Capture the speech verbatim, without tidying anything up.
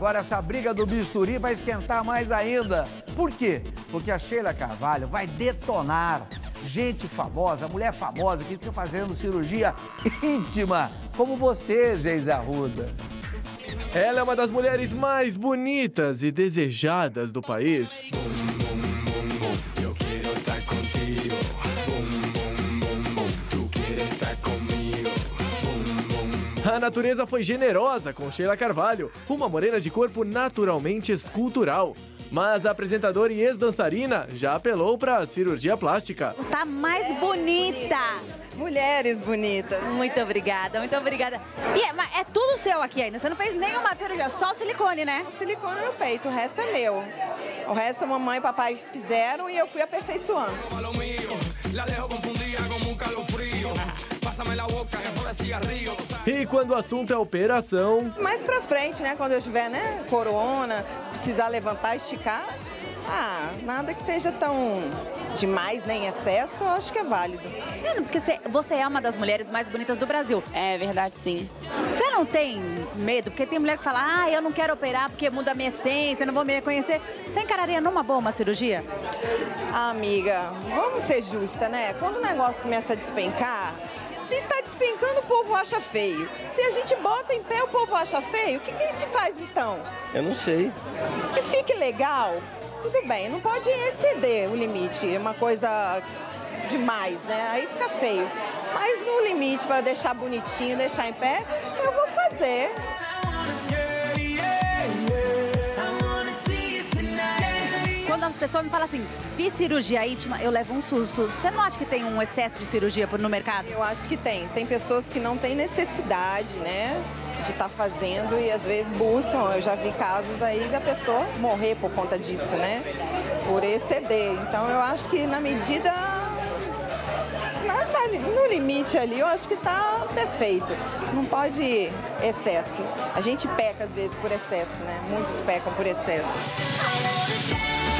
Agora essa briga do bisturi vai esquentar mais ainda. Por quê? Porque a Sheila Carvalho vai detonar gente famosa, mulher famosa que fica fazendo cirurgia íntima, como você, Geise Arruda. Ela é uma das mulheres mais bonitas e desejadas do país. A natureza foi generosa com Sheila Carvalho, uma morena de corpo naturalmente escultural. Mas a apresentadora e ex-dançarina já apelou para cirurgia plástica. Tá mais bonita. Mulheres bonitas. Muito obrigada, muito obrigada. E é, mas é tudo seu aqui ainda, você não fez nenhuma cirurgia, só o silicone, né? Silicone no peito, o resto é meu. O resto a mamãe e papai fizeram e eu fui aperfeiçoando. E quando o assunto é operação... Mais pra frente, né? Quando eu tiver, né? Corona, se precisar levantar, esticar. Ah, nada que seja tão demais, nem excesso, eu acho que é válido. É, porque você, você é uma das mulheres mais bonitas do Brasil. É verdade, sim. Você não tem medo? Porque tem mulher que fala, ah, eu não quero operar porque muda a minha essência, não vou me reconhecer. Você encararia numa boa uma cirurgia? Ah, amiga, vamos ser justa, né? Quando o negócio começa a despencar, se tá despencando, o povo acha feio. Se a gente bota em pé, o povo acha feio. O que, que a gente faz, então? Eu não sei. Que fique legal, tudo bem. Não pode exceder o limite, é uma coisa demais, né? Aí fica feio. Mas no limite, para deixar bonitinho, deixar em pé, eu vou fazer. Quando a pessoa me fala assim, fiz cirurgia íntima, eu levo um susto. Você não acha que tem um excesso de cirurgia no mercado? Eu acho que tem. Tem pessoas que não têm necessidade, né, de estar fazendo e às vezes buscam. Eu já vi casos aí da pessoa morrer por conta disso, né, por exceder. Então eu acho que na medida, na, na, no limite ali, eu acho que está perfeito. Não pode excesso. A gente peca às vezes por excesso, né? Muitos pecam por excesso.